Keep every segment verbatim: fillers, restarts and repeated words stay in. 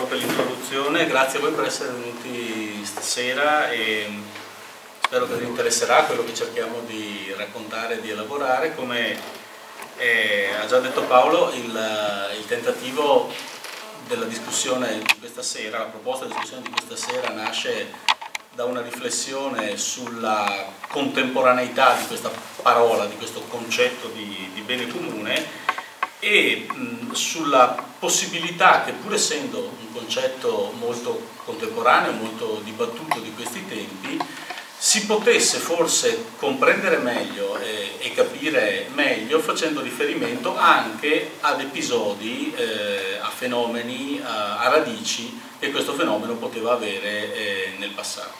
per l'introduzione, grazie a voi per essere venuti stasera e spero che vi interesserà quello che cerchiamo di raccontare e di elaborare. Come eh, ha già detto Paolo, il, il tentativo della discussione di questa sera, la proposta di discussione di questa sera nasce da una riflessione sulla contemporaneità di questa parola, di questo concetto di, di bene comune e mh, sulla possibilità che, pur essendo un concetto molto contemporaneo, molto dibattuto di questi tempi, si potesse forse comprendere meglio e, e capire meglio facendo riferimento anche ad episodi, eh, a fenomeni, a, a radici che questo fenomeno poteva avere eh, nel passato.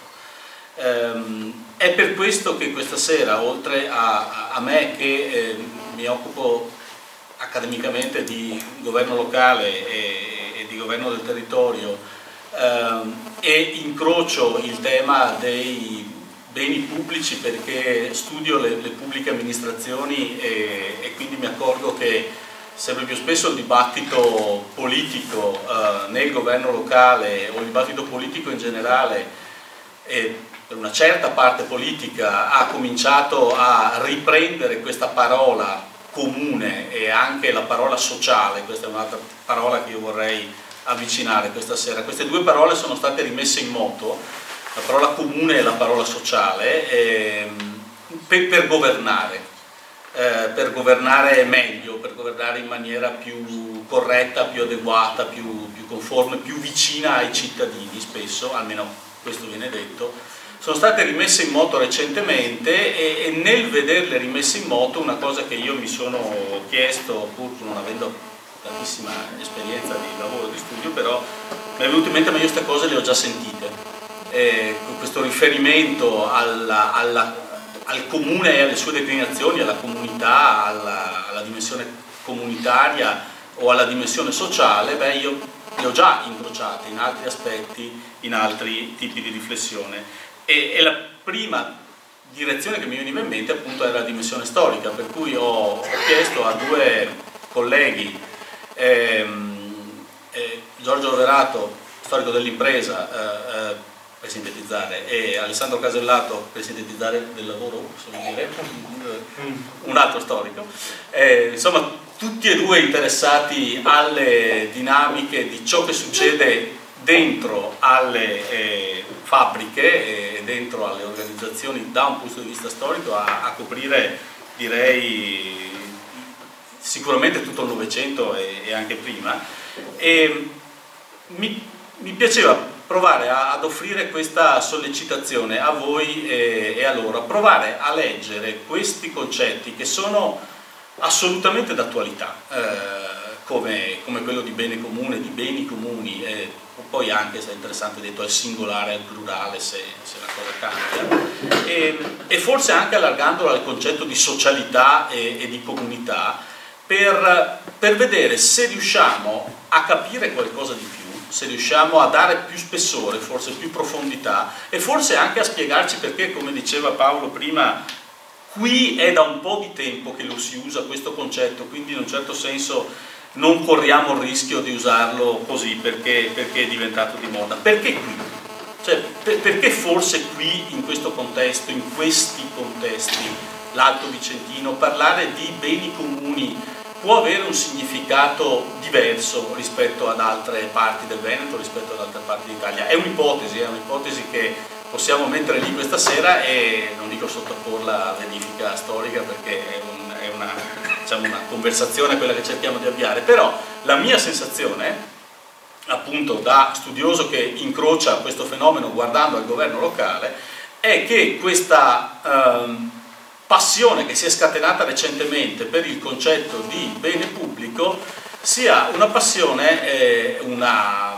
Um, è per questo che questa sera, oltre a, a me che eh, mi occupo accademicamente di governo locale e, e di governo del territorio um, e incrocio il tema dei beni pubblici perché studio le, le pubbliche amministrazioni e, e quindi mi accorgo che sempre più spesso il dibattito politico uh, nel governo locale o il dibattito politico in generale e per una certa parte politica ha cominciato a riprendere questa parola comune e anche la parola sociale. Questa è un'altra parola che io vorrei avvicinare questa sera. Queste due parole sono state rimesse in moto, la parola comune e la parola sociale, ehm, per, per governare, eh, per governare meglio, per governare in maniera più corretta, più adeguata, più, più conforme, più vicina ai cittadini spesso, almeno questo viene detto. Sono state rimesse in moto recentemente e, e nel vederle rimesse in moto una cosa che io mi sono chiesto, pur non avendo tantissima esperienza di lavoro, di studio, però mi è venuto in mente ma io queste cose le ho già sentite. Eh, questo riferimento alla, alla, al comune e alle sue declinazioni, alla comunità, alla, alla dimensione comunitaria o alla dimensione sociale, beh, io le ho già incrociate in altri aspetti, in altri tipi di riflessione. E, e la prima direzione che mi veniva in mente appunto era la dimensione storica, per cui ho, ho chiesto a due colleghi, ehm, eh, Giorgio Roverato, storico dell'impresa, eh, eh, per sintetizzare, e Alessandro Casellato, per sintetizzare del lavoro, dire, un altro storico, eh, insomma tutti e due interessati alle dinamiche di ciò che succede dentro alle eh, fabbriche e dentro alle organizzazioni da un punto di vista storico, a, a coprire, direi, sicuramente tutto il Novecento e, e anche prima. E mi, mi piaceva provare a, ad offrire questa sollecitazione a voi e, e a loro, provare a leggere questi concetti che sono assolutamente d'attualità, eh, come, come quello di bene comune, di beni comuni, eh, poi anche, se è interessante detto, al singolare, al plurale, se, se la cosa cambia, e, e forse anche allargandolo al concetto di socialità e, e di comunità, per, per vedere se riusciamo a capire qualcosa di più, se riusciamo a dare più spessore, forse più profondità, e forse anche a spiegarci perché, come diceva Paolo prima, qui è da un po' di tempo che lo si usa questo concetto, quindi in un certo senso non corriamo il rischio di usarlo così perché, perché è diventato di moda. Perché qui? Cioè, per, perché forse qui, in questo contesto, in questi contesti, l'Alto Vicentino, parlare di beni comuni può avere un significato diverso rispetto ad altre parti del Veneto, rispetto ad altre parti d'Italia. È un'ipotesi, è un'ipotesi che possiamo mettere lì questa sera e non dico sottoporla a verifica storica perché è, un, è una, diciamo, una conversazione quella che cerchiamo di avviare, però la mia sensazione, appunto da studioso che incrocia questo fenomeno guardando al governo locale, è che questa ehm, passione che si è scatenata recentemente per il concetto di bene pubblico sia una passione, eh, una,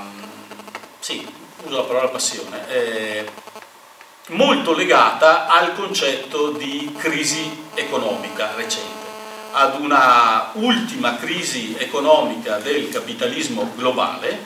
sì, uso la parola passione, eh, molto legata al concetto di crisi economica recente, ad una ultima crisi economica del capitalismo globale,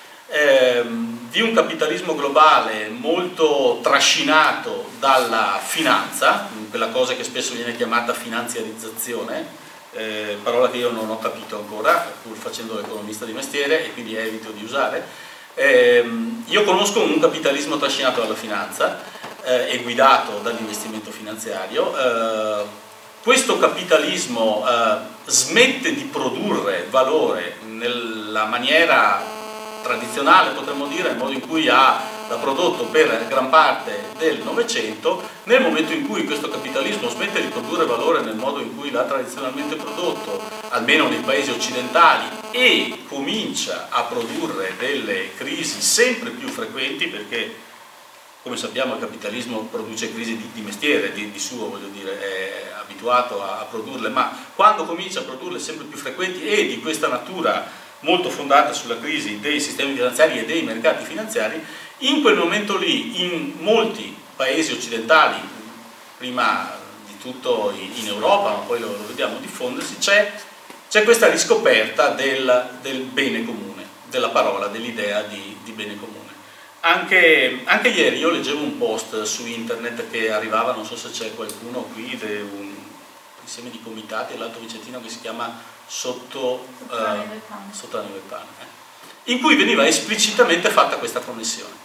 ehm, di un capitalismo globale molto trascinato dalla finanza, quella cosa che spesso viene chiamata finanziarizzazione, eh, parola che io non ho capito ancora, pur facendo l'economista di mestiere, e quindi evito di usare, Eh, io conosco un capitalismo trascinato dalla finanza eh, e guidato dall'investimento finanziario. Eh, questo capitalismo eh, smette di produrre valore nella maniera tradizionale, potremmo dire, nel modo in cui ha l'ha prodotto per gran parte del Novecento. Nel momento in cui questo capitalismo smette di produrre valore nel modo in cui l'ha tradizionalmente prodotto, almeno nei paesi occidentali, e comincia a produrre delle crisi sempre più frequenti, perché come sappiamo il capitalismo produce crisi di, di mestiere, di, di suo, voglio dire, è abituato a, a produrle, ma quando comincia a produrle sempre più frequenti e di questa natura molto fondata sulla crisi dei sistemi finanziari e dei mercati finanziari, in quel momento lì, in molti paesi occidentali, prima di tutto in Europa, ma poi lo, lo vediamo diffondersi, c'è questa riscoperta del, del bene comune, della parola, dell'idea di, di bene comune. Anche, anche ieri io leggevo un post su internet che arrivava, non so se c'è qualcuno qui, de un insieme di comitati all'Alto Vicentino che si chiama Sotto, sotto la neve del pane, eh, in cui veniva esplicitamente fatta questa connessione.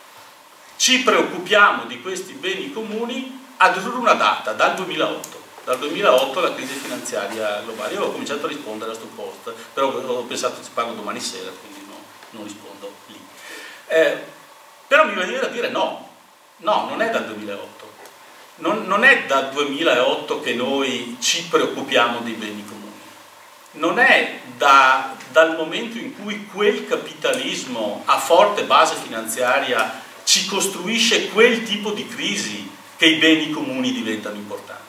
Ci preoccupiamo di questi beni comuni ad una data, dal duemilaotto. Dal duemilaotto la crisi finanziaria globale. Io ho cominciato a rispondere a questo post, però ho pensato che parlo domani sera, quindi no, non rispondo lì. Eh, però mi veniva da dire no, no, non è dal duemilaotto. Non, non è dal duemilaotto che noi ci preoccupiamo dei beni comuni. Non è da, dal momento in cui quel capitalismo a forte base finanziaria ci costruisce quel tipo di crisi che i beni comuni diventano importanti.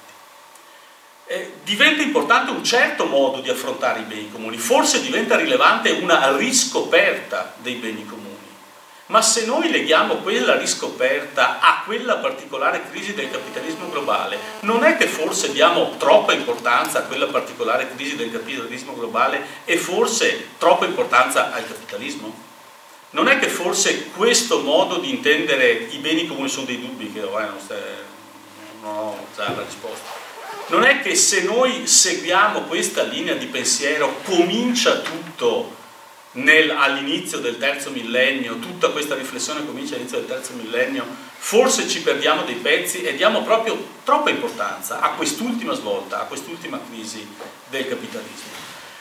Eh, diventa importante un certo modo di affrontare i beni comuni, forse diventa rilevante una riscoperta dei beni comuni, ma se noi leghiamo quella riscoperta a quella particolare crisi del capitalismo globale, non è che forse diamo troppa importanza a quella particolare crisi del capitalismo globale e forse troppa importanza al capitalismo? Non è che forse questo modo di intendere i beni comuni, sono dei dubbi che ormai non, non ho già la risposta, non è che se noi seguiamo questa linea di pensiero comincia tutto all'inizio del terzo millennio, tutta questa riflessione comincia all'inizio del terzo millennio, forse ci perdiamo dei pezzi e diamo proprio troppa importanza a quest'ultima svolta, a quest'ultima crisi del capitalismo.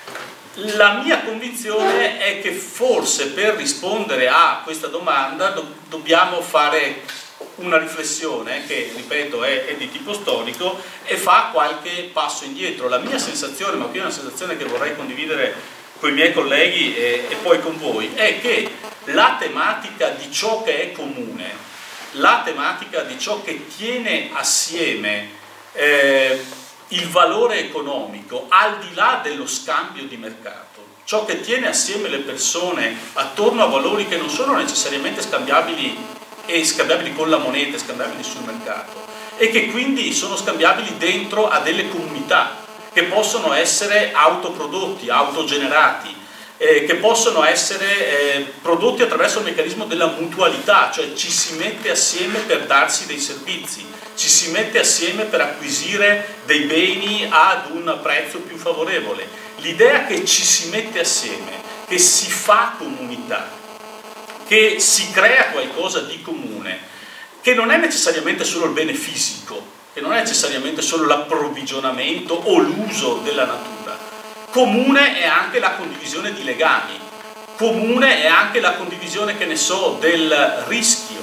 La mia convinzione è che forse per rispondere a questa domanda do dobbiamo fare una riflessione che, ripeto, è, è di tipo storico e fa qualche passo indietro. La mia sensazione, ma qui è una sensazione che vorrei condividere con i miei colleghi e, e poi con voi, è che la tematica di ciò che è comune, la tematica di ciò che tiene assieme eh, il valore economico al di là dello scambio di mercato, ciò che tiene assieme le persone attorno a valori che non sono necessariamente scambiabili e scambiabili con la moneta, scambiabili sul mercato, e che quindi sono scambiabili dentro a delle comunità che possono essere autoprodotti, autogenerati, eh, che possono essere eh, prodotti attraverso il meccanismo della mutualità, cioè ci si mette assieme per darsi dei servizi, ci si mette assieme per acquisire dei beni ad un prezzo più favorevole. L'idea che ci si mette assieme, che si fa comunità, che si crea qualcosa di comune, che non è necessariamente solo il bene fisico, che non è necessariamente solo l'approvvigionamento o l'uso della natura. Comune è anche la condivisione di legami, comune è anche la condivisione, che ne so, del rischio,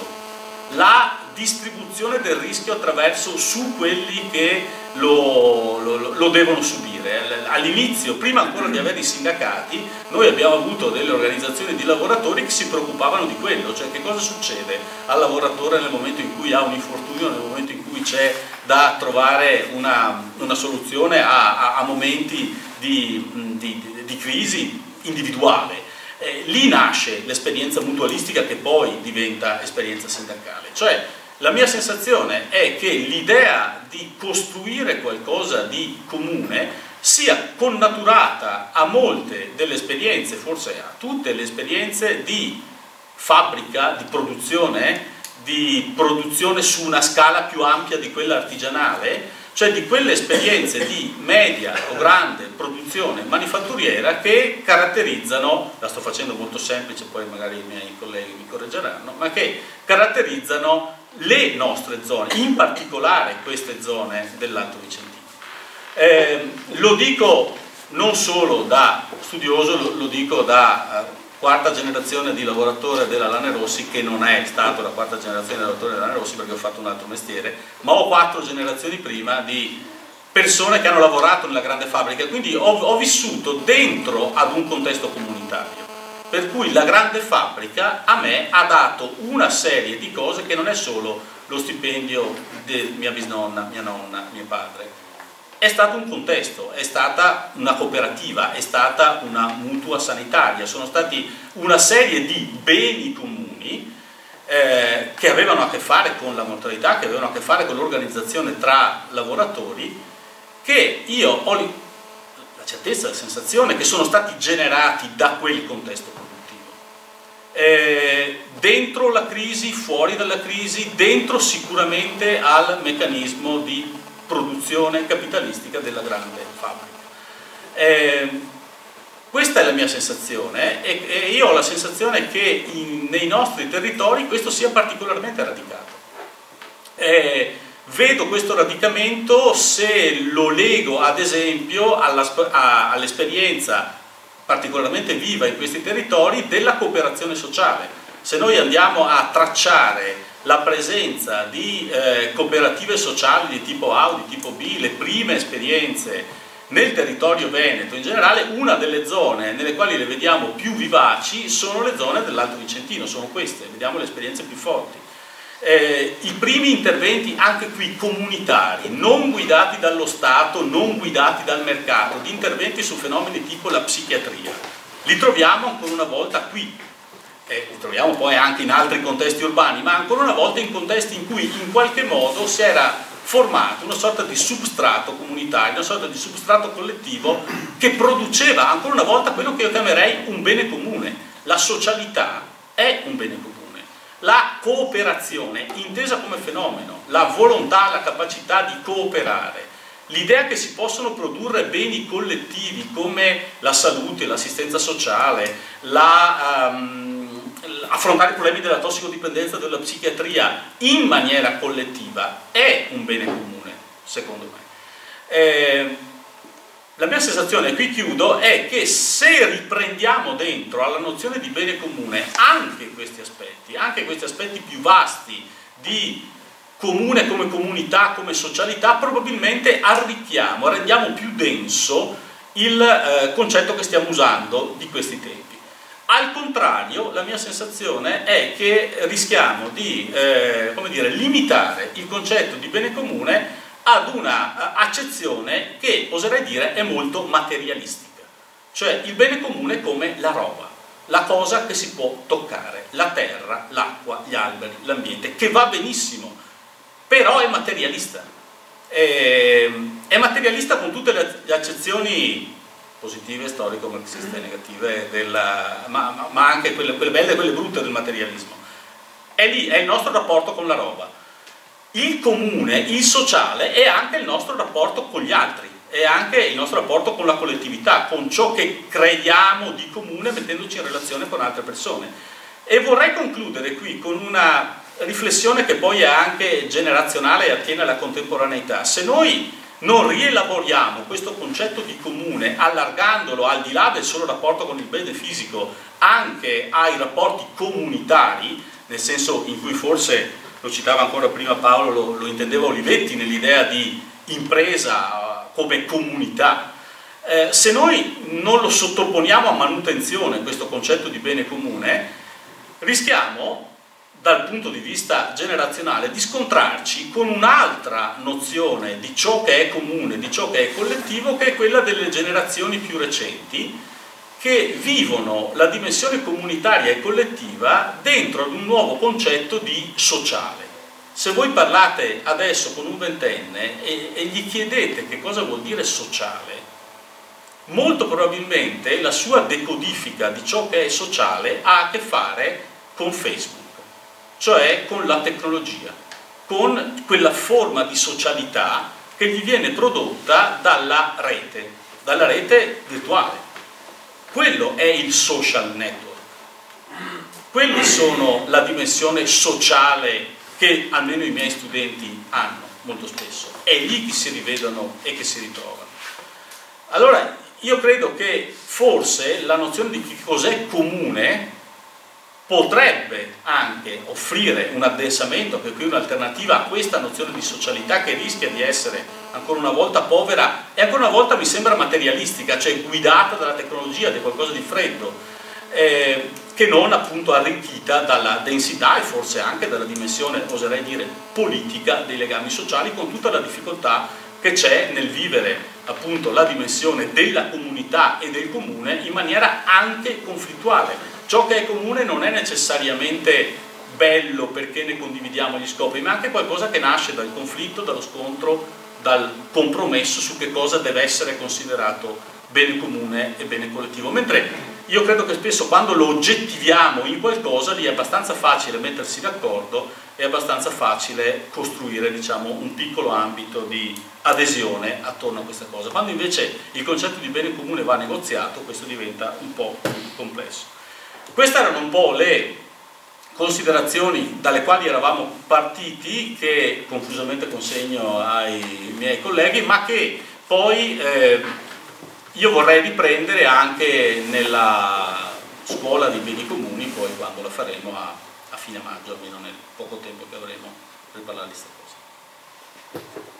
la distribuzione del rischio attraverso su quelli che lo, lo, lo devono subire. All'inizio, prima ancora di avere i sindacati, noi abbiamo avuto delle organizzazioni di lavoratori che si preoccupavano di quello, cioè che cosa succede al lavoratore nel momento in cui ha un infortunio, nel momento in cui c'è da trovare una, una soluzione a, a, a momenti di, di, di crisi individuale. Eh, lì nasce l'esperienza mutualistica che poi diventa esperienza sindacale. Cioè, la mia sensazione è che l'idea di costruire qualcosa di comune sia connaturata a molte delle esperienze, forse a tutte le esperienze di fabbrica, di produzione, di produzione su una scala più ampia di quella artigianale, cioè di quelle esperienze di media o grande produzione manifatturiera che caratterizzano, la sto facendo molto semplice, poi magari i miei colleghi mi correggeranno, ma che caratterizzano le nostre zone, in particolare queste zone dell'Alto Vicentino. Eh, lo dico non solo da studioso, lo, lo dico da eh, quarta generazione di lavoratore della Lanerossi, che non è stato la quarta generazione di lavoratore della Lanerossi perché ho fatto un altro mestiere, ma ho quattro generazioni prima di persone che hanno lavorato nella grande fabbrica, quindi ho, ho vissuto dentro ad un contesto comunitario, per cui la grande fabbrica a me ha dato una serie di cose che non è solo lo stipendio di mia bisnonna, mia nonna, mio padre. È stato un contesto, è stata una cooperativa, è stata una mutua sanitaria, sono stati una serie di beni comuni eh, che avevano a che fare con la mortalità, che avevano a che fare con l'organizzazione tra lavoratori, che io ho la certezza, la sensazione che sono stati generati da quel contesto produttivo. Eh, dentro la crisi, fuori dalla crisi, dentro sicuramente al meccanismo di produzione capitalistica della grande fabbrica. Eh, questa è la mia sensazione e, e io ho la sensazione che in, nei nostri territori questo sia particolarmente radicato. Eh, vedo questo radicamento se lo lego ad esempio all'esperienza particolarmente viva in questi territori della cooperazione sociale. Se noi andiamo a tracciare la presenza di eh, cooperative sociali di tipo A o di tipo B, le prime esperienze nel territorio veneto in generale, una delle zone nelle quali le vediamo più vivaci sono le zone dell'Alto Vicentino, sono queste, vediamo le esperienze più forti. Eh, i primi interventi anche qui comunitari, non guidati dallo Stato, non guidati dal mercato, di interventi su fenomeni tipo la psichiatria, li troviamo ancora una volta qui. Eh, li troviamo poi anche in altri contesti urbani, ma ancora una volta in contesti in cui in qualche modo si era formato una sorta di substrato comunitario, una sorta di substrato collettivo che produceva ancora una volta quello che io chiamerei un bene comune. La socialità è un bene comune, la cooperazione intesa come fenomeno, la volontà, la capacità di cooperare, l'idea che si possono produrre beni collettivi come la salute, l'assistenza sociale, la... Um, affrontare i problemi della tossicodipendenza e della psichiatria in maniera collettiva è un bene comune, secondo me. Eh, la mia sensazione, e qui chiudo, è che se riprendiamo dentro alla nozione di bene comune anche questi aspetti, anche questi aspetti più vasti di comune come comunità, come socialità, probabilmente arricchiamo, rendiamo più denso il eh, concetto che stiamo usando di questi temi. Al contrario, la mia sensazione è che rischiamo di eh, come dire, limitare il concetto di bene comune ad una accezione che, oserei dire, è molto materialistica. Cioè il bene comune come la roba, la cosa che si può toccare, la terra, l'acqua, gli alberi, l'ambiente, che va benissimo, però è materialista. È, è materialista con tutte le accezioni positive, storico-marxiste e negative, della, ma, ma, ma anche quelle, quelle belle e quelle brutte del materialismo. È lì, è il nostro rapporto con la roba. Il comune, il sociale, è anche il nostro rapporto con gli altri, è anche il nostro rapporto con la collettività, con ciò che creiamo di comune mettendoci in relazione con altre persone. E vorrei concludere qui con una riflessione che poi è anche generazionale e attiene alla contemporaneità. Se noi non rielaboriamo questo concetto di comune, allargandolo al di là del solo rapporto con il bene fisico anche ai rapporti comunitari, nel senso in cui forse, lo citava ancora prima Paolo, lo, lo intendeva Olivetti nell'idea di impresa come comunità, eh, se noi non lo sottoponiamo a manutenzione questo concetto di bene comune, rischiamo dal punto di vista generazionale di scontrarci con un'altra nozione di ciò che è comune, di ciò che è collettivo, che è quella delle generazioni più recenti, che vivono la dimensione comunitaria e collettiva dentro ad un nuovo concetto di sociale. Se voi parlate adesso con un ventenne e, e gli chiedete che cosa vuol dire sociale, molto probabilmente la sua decodifica di ciò che è sociale ha a che fare con Facebook, cioè con la tecnologia, con quella forma di socialità che gli viene prodotta dalla rete, dalla rete virtuale. Quello è il social network. Quelli sono la dimensione sociale che almeno i miei studenti hanno molto spesso. È lì che si rivedono e che si ritrovano. Allora, io credo che forse la nozione di che cos'è comune potrebbe anche offrire un addensamento, per cui un'alternativa a questa nozione di socialità che rischia di essere ancora una volta povera e ancora una volta mi sembra materialistica, cioè guidata dalla tecnologia, di qualcosa di freddo, eh, che non appunto arricchita dalla densità e forse anche dalla dimensione, oserei dire, politica dei legami sociali, con tutta la difficoltà che c'è nel vivere appunto la dimensione della comunità e del comune in maniera anche conflittuale. Ciò che è comune non è necessariamente bello perché ne condividiamo gli scopi, ma anche qualcosa che nasce dal conflitto, dallo scontro, dal compromesso su che cosa deve essere considerato bene comune e bene collettivo. Mentre io credo che spesso quando lo oggettiviamo in qualcosa lì è abbastanza facile mettersi d'accordo, è abbastanza facile costruire, diciamo, un piccolo ambito di adesione attorno a questa cosa. Quando invece il concetto di bene comune va negoziato, questo diventa un po' più complesso. Queste erano un po' le considerazioni dalle quali eravamo partiti, che confusamente consegno ai miei colleghi, ma che poi eh, io vorrei riprendere anche nella scuola dei beni comuni, poi quando la faremo a, a fine maggio, almeno nel poco tempo che avremo per parlare di questa cosa.